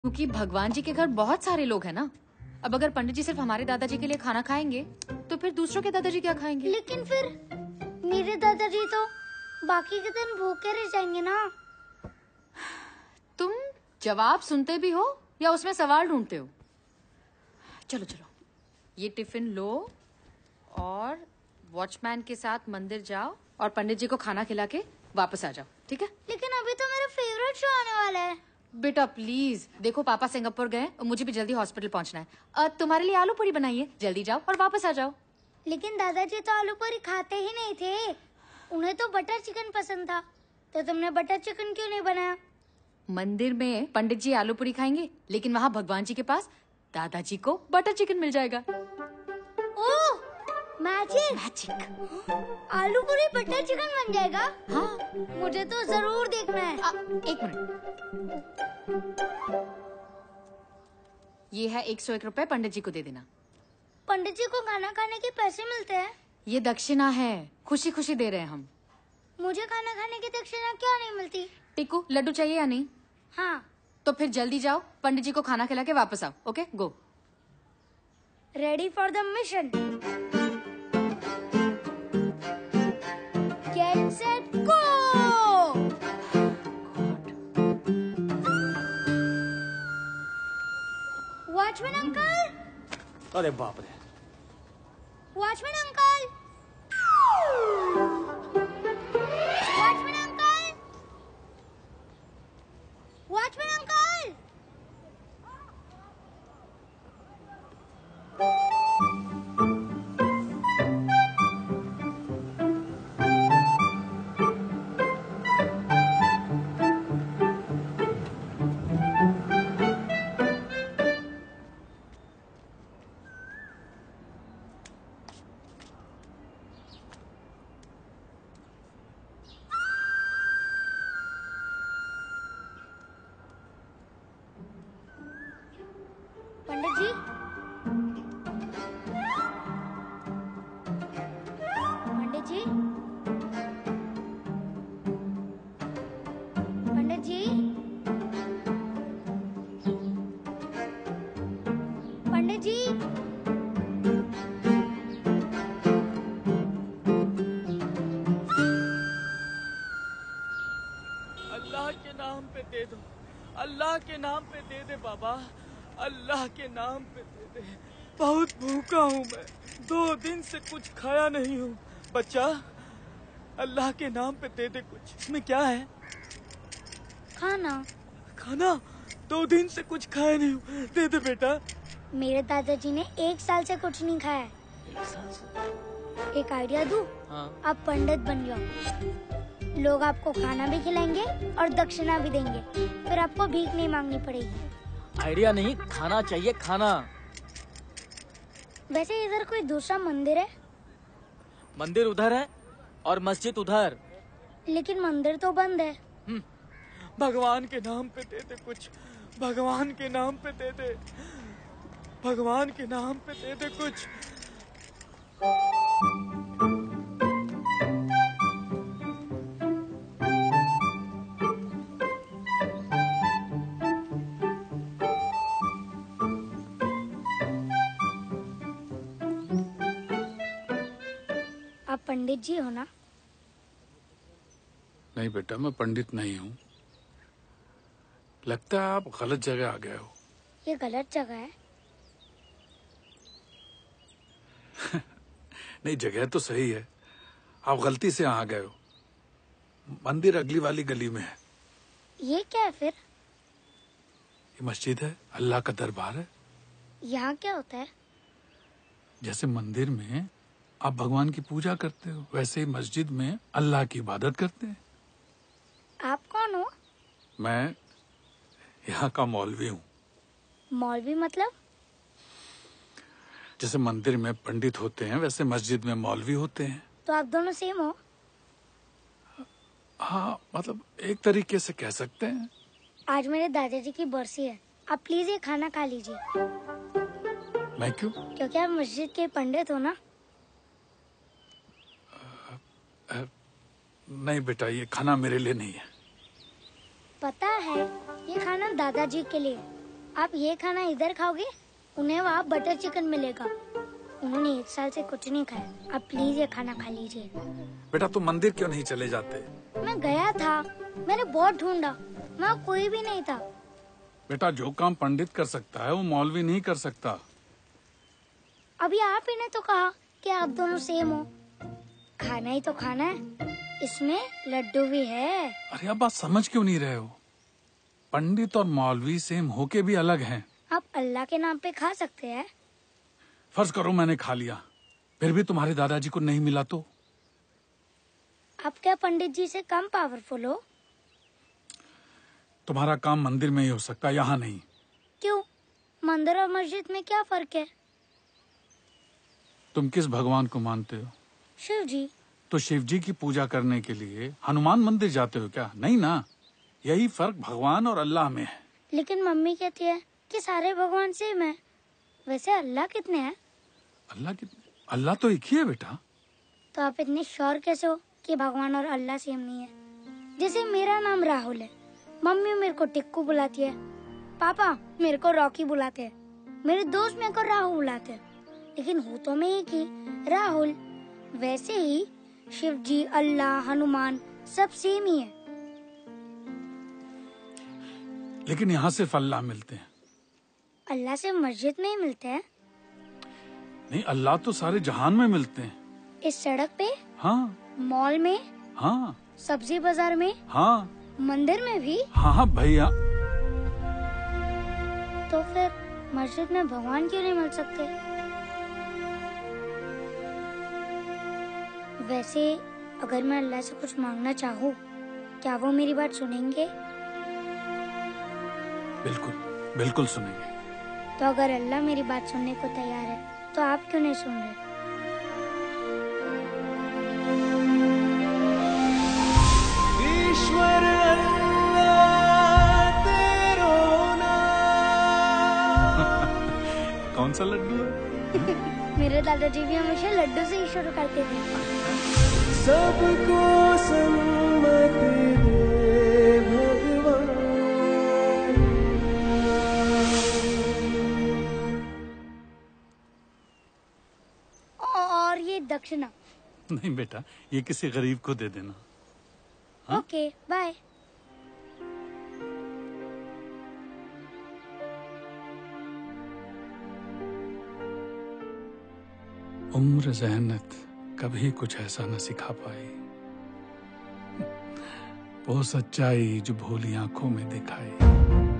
क्योंकि भगवान जी के घर बहुत सारे लोग हैं ना। अब अगर पंडित जी सिर्फ हमारे दादाजी के लिए खाना खाएंगे तो फिर दूसरों के दादाजी क्या खाएंगे? लेकिन फिर मेरे दादाजी तो बाकी के दिन भूखे रह जाएंगे ना। तुम जवाब सुनते भी हो या उसमें सवाल ढूंढते हो? चलो चलो, ये टिफिन लो और वॉचमैन के साथ मंदिर जाओ और पंडित जी को खाना खिला के वापस आ जाओ, ठीक है? लेकिन अभी तो मेरा फेवरेट शो आने वाला है। बेटा प्लीज, देखो पापा सिंगापुर गए और मुझे भी जल्दी हॉस्पिटल पहुंचना है। तुम्हारे लिए आलू पूरी बनाइए, जल्दी जाओ और वापस आ जाओ। लेकिन दादाजी तो आलू पूरी खाते ही नहीं थे, उन्हें तो बटर चिकन पसंद था। तो तुमने बटर चिकन क्यों नहीं बनाया? मंदिर में पंडित जी आलू पूरी खाएंगे, लेकिन वहाँ भगवान जी के पास दादाजी को बटर चिकन मिल जाएगा। Oh, magic! Magic! Aloo puri butter chicken बन जाएगा? हाँ, मुझे तो जरूर देखना है। एक मिनट, ये है 101 रुपए, पंडित जी को दे देना। पंडित जी को खाना खाने के पैसे मिलते हैं? ये दक्षिणा है, खुशी खुशी दे रहे हैं हम। मुझे खाना खाने की दक्षिणा क्यों नहीं मिलती? टिकू, लड्डू चाहिए या नहीं? हाँ। तो फिर जल्दी जाओ, पंडित जी को खाना खिला के वापस आओ। Okay, go. Ready for the mission. Get set go. Watchman uncle! अरे बाप रे! Watchman uncle! Watchman uncle! Watchman uncle! Pandit ji, Pandit ji, Pandit ji, Pandit ji. Allah के नाम पे दे दो, अल्लाह के नाम पे दे दे बाबा, अल्लाह के नाम पे दे दे। बहुत भूखा हूँ मैं, 2 दिन से कुछ खाया नहीं हूँ। बच्चा, अल्लाह के नाम पे दे दे कुछ। इसमें क्या है? खाना। खाना? 2 दिन से कुछ खाया नहीं हूँ, दे दे बेटा। मेरे दादाजी ने 1 साल से कुछ नहीं खाया है। 1 साल से? एक आइडिया दूं? हाँ। आप पंडित बन जाओ, लोग आपको खाना भी खिलाएंगे और दक्षिणा भी देंगे, फिर आपको भीख नहीं मांगनी पड़ेगी। आइडिया नहीं, खाना चाहिए, खाना। वैसे इधर कोई दूसरा मंदिर है? मंदिर उधर है और मस्जिद उधर। लेकिन मंदिर तो बंद है। भगवान के नाम पे दे दे कुछ, भगवान के नाम पे दे दे, भगवान के नाम पे दे दे कुछ। आप पंडित जी हो ना? नहीं बेटा, मैं पंडित नहीं हूँ। लगता है आप गलत जगह आ गए हो। ये गलत जगह है। नहीं, जगह तो सही है, आप गलती से आ गए हो। मंदिर अगली वाली गली में है। ये क्या है फिर? ये मस्जिद है, अल्लाह का दरबार है। यहाँ क्या होता है? जैसे मंदिर में आप भगवान की पूजा करते हो, वैसे ही मस्जिद में अल्लाह की इबादत करते हैं। आप कौन हो? मैं यहाँ का मौलवी हूँ। मौलवी मतलब? जैसे मंदिर में पंडित होते हैं, वैसे मस्जिद में मौलवी होते हैं। तो आप दोनों सेम हो? हाँ, मतलब एक तरीके से कह सकते हैं। आज मेरे दादाजी की बरसी है, आप प्लीज ये खाना खा लीजिए। मैं क्यों? क्योंकि आप मस्जिद के पंडित हो ना। नहीं बेटा, ये खाना मेरे लिए नहीं है। पता है, ये खाना दादाजी के लिए। आप ये खाना इधर खाओगे, उन्हें वहाँ बटर चिकन मिलेगा। उन्होंने 1 साल से कुछ नहीं खाया। आप प्लीज ये खाना खा लीजिए। बेटा तुम मंदिर क्यों नहीं चले जाते? मैं गया था, मैंने बहुत ढूंढा, वहाँ कोई भी नहीं था। बेटा जो काम पंडित कर सकता है वो मौलवी नहीं कर सकता। अभी आप ही ने तो कहा कि आप दोनों सेम हो। खाना ही तो खाना है, इसमें लड्डू भी है। अरे अब बात समझ क्यों नहीं रहे हो? पंडित और मौलवी सेम होके भी अलग हैं। आप अल्लाह के नाम पे खा सकते हैं। फर्ज करो मैंने खा लिया, फिर भी तुम्हारे दादाजी को नहीं मिला तो? आप क्या पंडित जी से कम पावरफुल हो? तुम्हारा काम मंदिर में ही हो सकता है, यहाँ नहीं। क्यों? मंदिर और मस्जिद में क्या फर्क है? तुम किस भगवान को मानते हो? शिव जी। तो शिव जी की पूजा करने के लिए हनुमान मंदिर जाते हो क्या? नहीं ना। यही फर्क भगवान और अल्लाह में है। लेकिन मम्मी कहती है कि सारे भगवान सेम है। वैसे अल्लाह कितने हैं? अल्लाह तो एक ही है बेटा। तो आप इतने श्योर कैसे हो कि भगवान और अल्लाह सेम नहीं है? जैसे मेरा नाम राहुल है, मम्मी मेरे को टिक्कू बुलाती है, पापा मेरे को रॉकी बुलाते हैं, मेरे दोस्त मेरे को राहुल बुलाते हैं, लेकिन हो तो मैं एक ही, राहुल। वैसे ही शिव जी, अल्लाह, हनुमान सब सेम ही है। लेकिन यहाँ सिर्फ अल्लाह मिलते हैं। अल्लाह से मस्जिद में ही मिलते हैं? नहीं, अल्लाह तो सारे जहान में मिलते हैं। इस सड़क पे? हाँ। मॉल में? हाँ। सब्जी बाजार में? हाँ। मंदिर में भी? हाँ भैया। तो फिर मस्जिद में भगवान क्यों नहीं मिल सकते? वैसे अगर मैं अल्लाह से कुछ मांगना चाहूँ, क्या वो मेरी बात सुनेंगे? बिल्कुल बिल्कुल सुनेंगे। तो अगर अल्लाह मेरी बात सुनने को तैयार है, तो आप क्यों नहीं सुन रहे? ईश्वर अल्लाह तेरो नाम। कौन सा लड्डू है? मेरे दादाजी भी हमेशा लड्डू से ही शुरू करते थे। सबको सम्मति दे भगवान। और ये दक्षिणा। नहीं बेटा, ये किसी गरीब को दे देना। हाँ? Okay bye. उम्र ज़हनत कभी कुछ ऐसा न सिखा पाई, वो सच्चाई जो भोली आंखों में दिखाई।